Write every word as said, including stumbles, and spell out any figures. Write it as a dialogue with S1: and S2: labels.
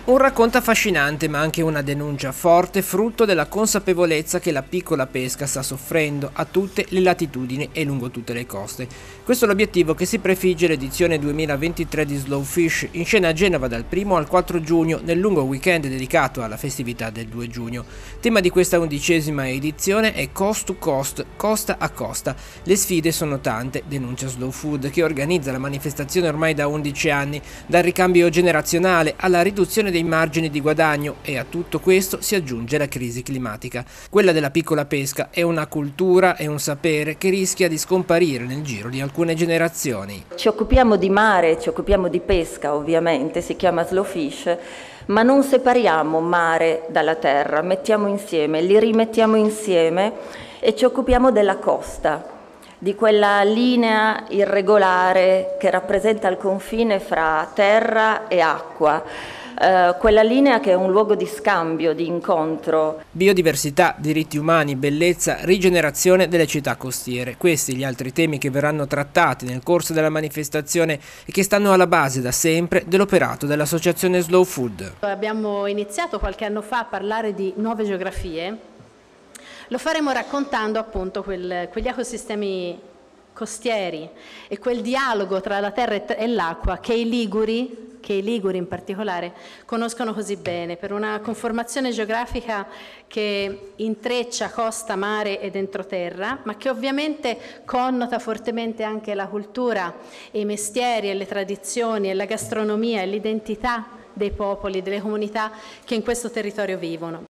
S1: Un racconto affascinante ma anche una denuncia forte, frutto della consapevolezza che la piccola pesca sta soffrendo a tutte le latitudini e lungo tutte le coste. Questo è l'obiettivo che si prefigge l'edizione duemilaventitré di Slow Fish, in scena a Genova dal primo al quattro giugno nel lungo weekend dedicato alla festività del due giugno. Tema di questa undicesima edizione è Coast to Coast, costa a costa. Le sfide sono tante, denuncia Slow Food, che organizza la manifestazione ormai da undici anni, dal ricambio generazionale alla riduzione dei margini di guadagno, e a tutto questo si aggiunge la crisi climatica. Quella della piccola pesca è una cultura e un sapere che rischia di scomparire nel giro di alcune generazioni.
S2: Ci occupiamo di mare, ci occupiamo di pesca ovviamente, si chiama Slow Fish, ma non separiamo mare dalla terra, mettiamo insieme, li rimettiamo insieme e ci occupiamo della costa, di quella linea irregolare che rappresenta il confine fra terra e acqua. Uh, quella linea che è un luogo di scambio, di incontro.
S1: Biodiversità, diritti umani, bellezza, rigenerazione delle città costiere. Questi gli altri temi che verranno trattati nel corso della manifestazione e che stanno alla base da sempre dell'operato dell'associazione Slow Food.
S3: Abbiamo iniziato qualche anno fa a parlare di nuove geografie. Lo faremo raccontando appunto quel, quegli ecosistemi costieri e quel dialogo tra la terra e l'acqua che i liguri che i liguri in particolare conoscono così bene, per una conformazione geografica che intreccia costa, mare ed entroterra, ma che ovviamente connota fortemente anche la cultura, e i mestieri e le tradizioni e la gastronomia e l'identità dei popoli, delle comunità che in questo territorio vivono.